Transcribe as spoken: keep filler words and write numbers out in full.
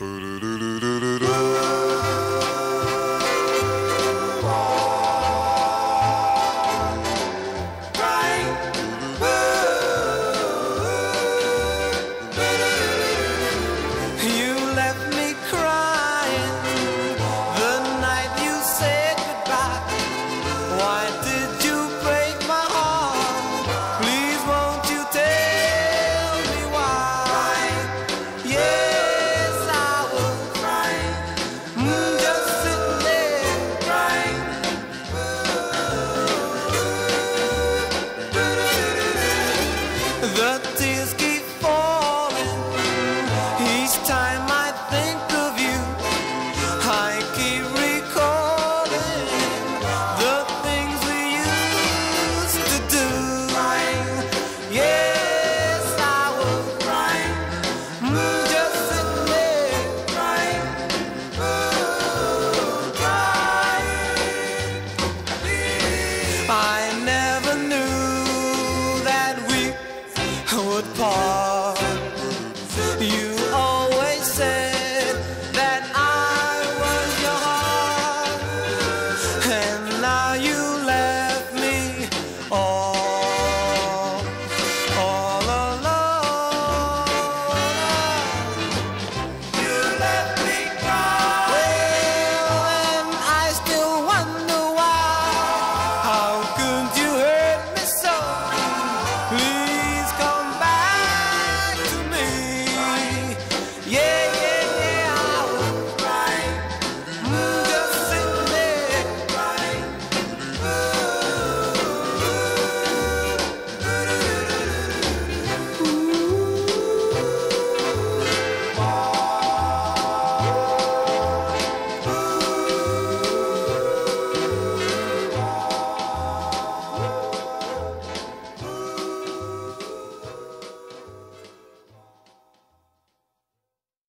The tears keep falling each time I think of you. I keep recalling the things we used to do. Yes, I was crying, mm, just sitting there crying, oh, crying. I never knew that we would part. You always said that I was your heart, and now you left me all, all alone. You left me cry. Well, and I still wonder why. How could you hurt me so? Please